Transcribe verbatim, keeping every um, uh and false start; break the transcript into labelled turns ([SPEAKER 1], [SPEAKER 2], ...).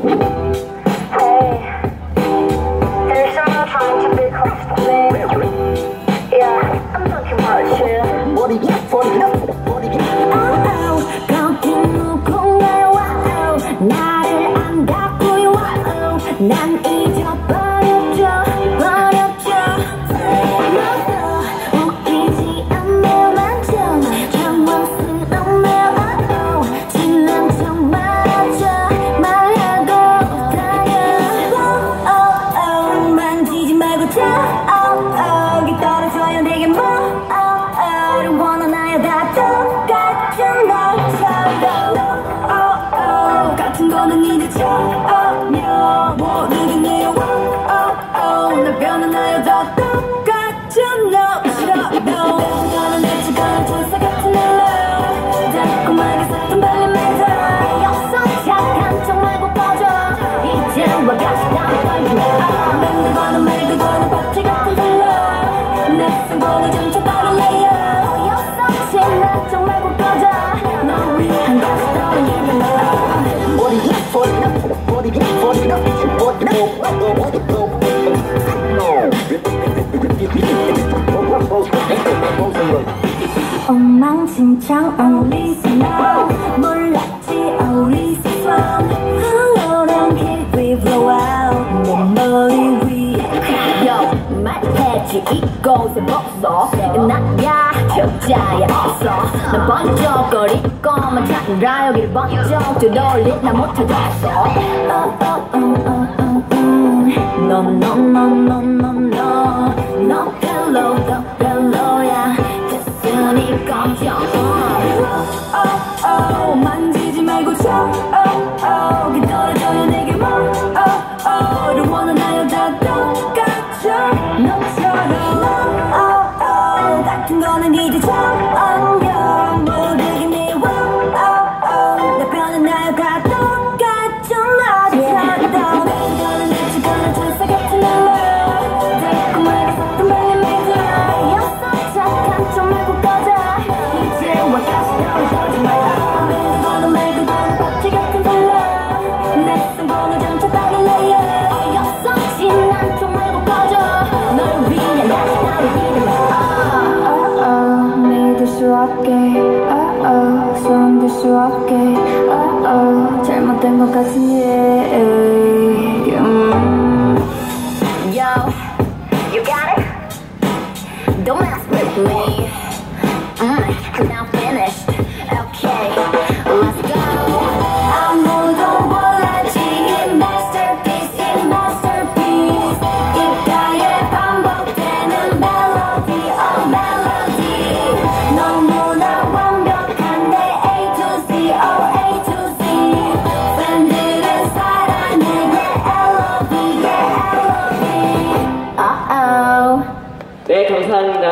[SPEAKER 1] there's someone trying to be close to me. Yeah, I'm talking about you.
[SPEAKER 2] What do you get for it? What do you get?
[SPEAKER 1] Oh, 거기 누군가요? 와우, 나를 안 갖고요. 와우, 난 잊어버렸죠, 버렸죠. 너도 웃기지 않네요. 완전 당황스럽네요. 와우, 지난 척 말하죠, 말하고 다녀. 오오오, 만지지 말고 자. 오오, 떨어져요 내게 뭐. 오오를 원하나요? 다 똑같은 너처럼. 오오, 같은 거는 이제 전혀 모르겠네요. 오오, 날 변하나요? 다 똑같은 너처럼. 너는 내 주관을 조사 같은 널 달콤하게 섞은 발림에서 역성 착한 척 말고 꺼져. 이제와 같이 다음 걸리네. 맹 그거는 말 그거는 박쥐 같은 덜러 내 승부는 점차 빠를래요. 역성 친한 척 말고 꺼져. 널 위한 다시 떠오르는 너.
[SPEAKER 2] What do you get for it? What do you get for it? What do you get for it?
[SPEAKER 1] 엉망진창 어리서 너 몰랐지 어리서 흘러란 길이 blow out 내 머리 위에 Yo 말했지 이곳에 벗어 나야 효자야 없어 난 번쩍거리고만 찾느라 여기를 번쩍 되돌린 나 못하겠어. No no no no no no no 별로 더 별로야 됐으니 꺼져. Oh oh 만지지 말고 쳐. Oh oh 떨어져요 내게 뭐. Oh oh를 원하나요? 다 똑같죠 너처럼. Oh oh 같은 거는 이제 전혀 모르겠네요. Oh oh 나 변하나요? 다 똑같죠 너처럼. 너는 내 주관을 조사 같은 널 달콤하게 섞은 발림에서 역성 착한 척 말고 꺼져. 이제와 다시 떠오르지 마요. 그거는 말 그거는 박쥐 같은 덜러 내 승부는 점차 빠를래요. 역성 친한 척 말고 꺼져. 널 위해 다시 떠오르는 너. 믿을 수 없게 손 들 수 없게 잘못된 것 같은 얘기. Yo, you got it? Don't mess with me. Mm, I'm now finished. Okay, let's go. 아무도 몰랐지 이 masterpiece, 이 masterpiece. 귓가에 반복되는 멜로디, oh 멜로디. 너무나 완벽한 내 A to Z, oh A to Z. 팬들은 사랑해 내 L O V, yeah L O V. Uh oh.
[SPEAKER 3] 네, 감사합니다.